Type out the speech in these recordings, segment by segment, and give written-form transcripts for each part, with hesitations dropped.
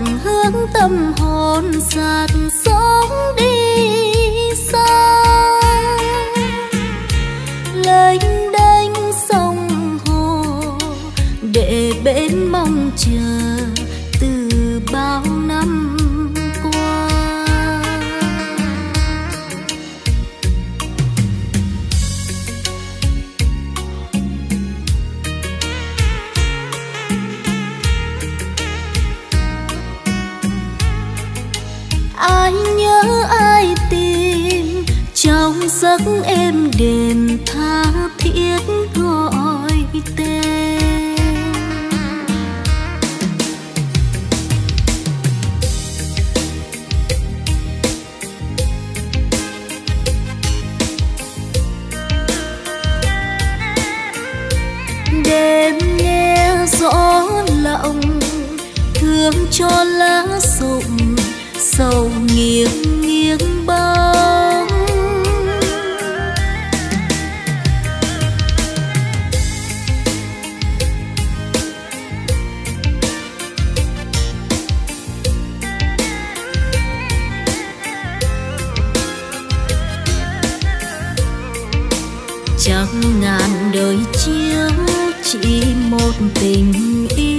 hướng tâm hồn dạt sóng đi xa. Lênh đênh sông hồ để bên mong chờ từ bao năm qua. Ai nhớ ai tìm trong giấc êm đềm tha thiết gọi tên. Đêm nghe gió lộng thương cho lá rụng, sầu nghiêng nghiêng bóng. Chẳng ngàn đời chiếu chỉ một tình yêu.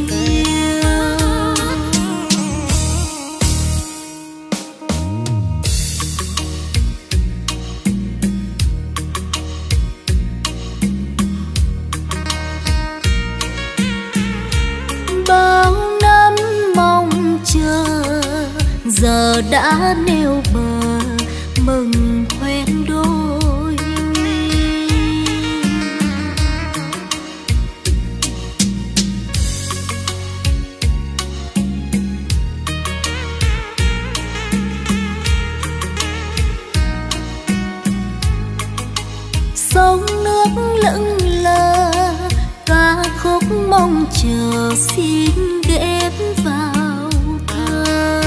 Bao năm mong chờ giờ đã nêu bờ, mừng quen đôi mi. Sông nước lững lờ ca khúc mong chờ xin ghép vào thơ.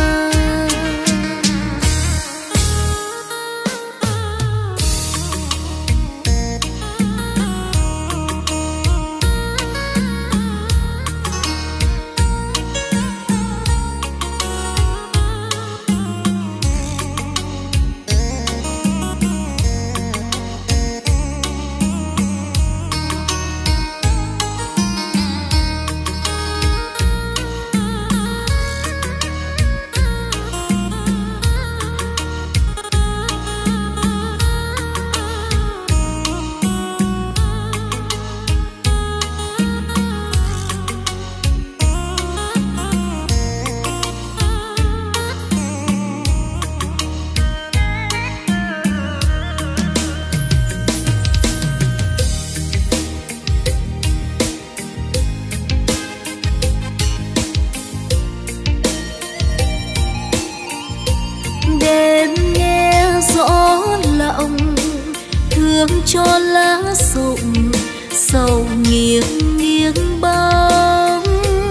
Thương cho lá rụng, sầu nghiêng nghiêng bóng.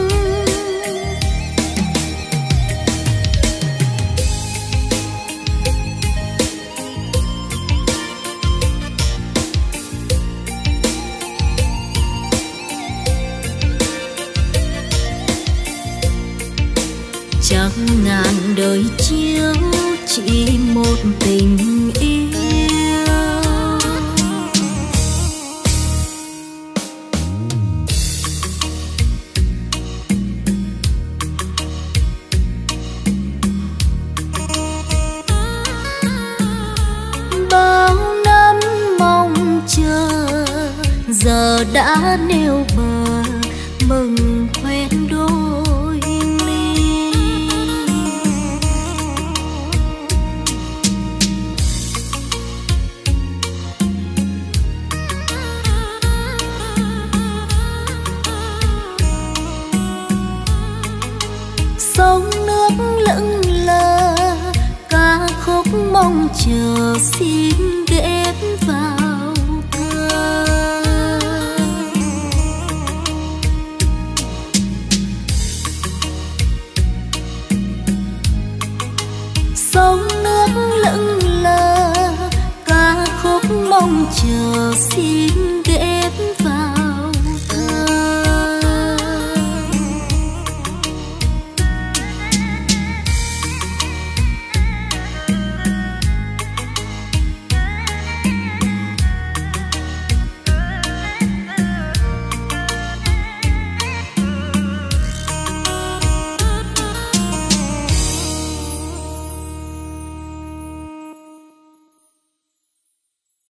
Chẳng ngàn đời chiếu chỉ một tình yêu. Bao năm mong chờ giờ đã nêu bờ, mừng quen đôi mi. Sông nước lững lờ ca khúc mong chờ xin ghép vào